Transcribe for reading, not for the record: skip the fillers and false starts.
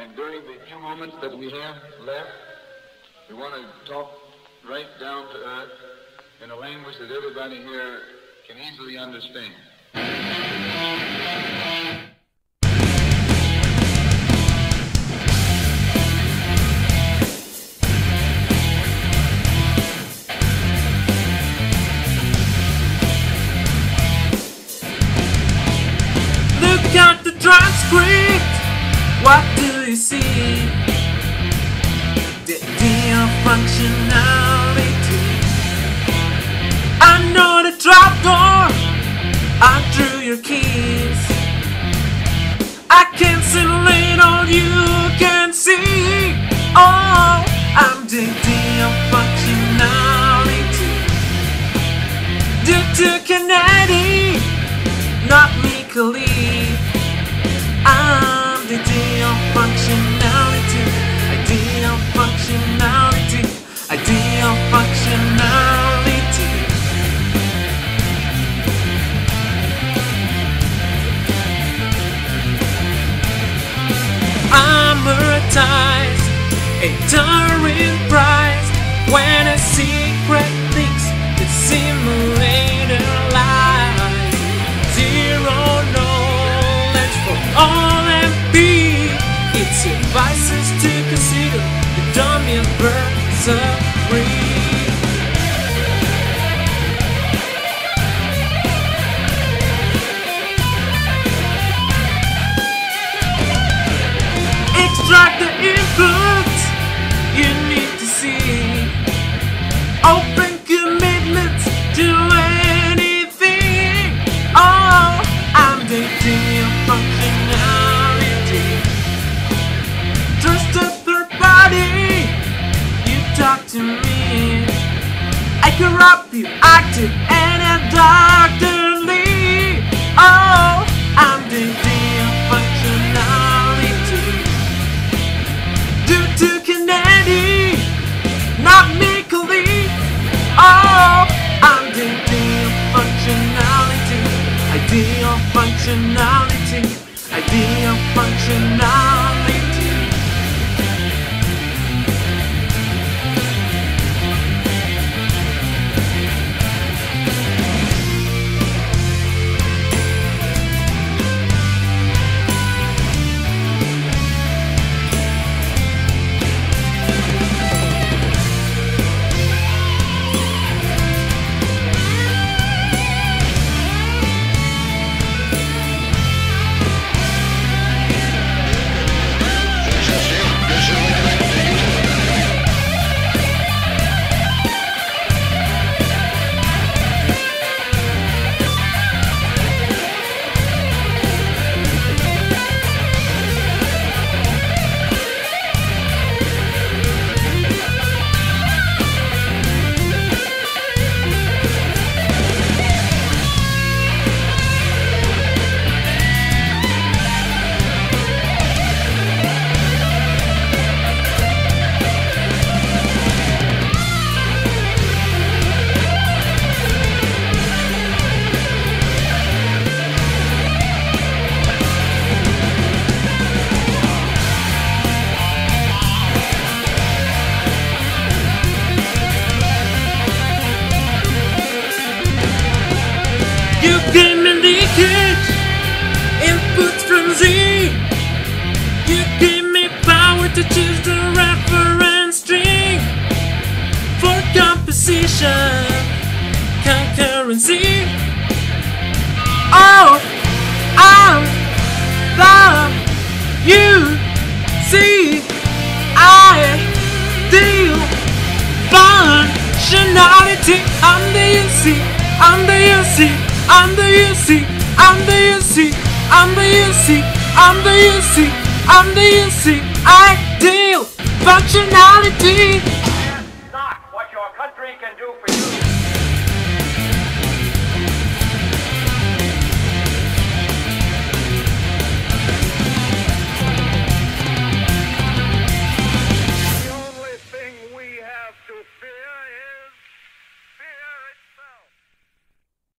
And during the few moments that we have left, we want to talk right down to earth in a language that everybody here can easily understand. Look at the transcript. What do you see? The idea of functionality. I know the trapdoor. I drew your keys. I can simulate all you can see. Oh, I'm the idea of functionality. Due to Canetti, not Micali. I'm the idea of functionality. Idea of functionality. Idea of functionality. Amortized, a Turing prize. When a secret thinks the simulator lies. Zero knowledge for all MP. It suffices to consider the dummy adversary. Extract the input you need to see. Open commitment to anything. Oh, I'm the idea of functionality. Trust a third party. You talk to me. I corrupt you, active and doctorly. Oh, I'm the idea of functionality. Due to Canetti, not Micali. Oh, I'm the idea of functionality. Idea of functionality. Idea of functionality. You gave me leakage, inputs from Z. You gave me power to choose the reference string for composition, concurrency. Oh, I'm the you see. I deal functionality. I'm the you see. I'm the you see. I'm the you see, I'm the you see, I'm the you see, I'm the you see, I'm the you see, I deal functionality. That's not what your country can do for you.